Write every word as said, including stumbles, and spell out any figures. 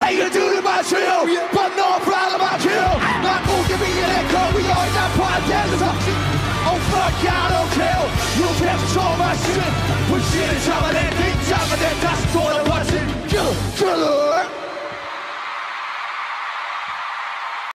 can do the match for you, but no problem about you. Not who can be an echo, we are in that podcast. Oh fuck, I don't care. You can't control my shit. Put shit in trouble and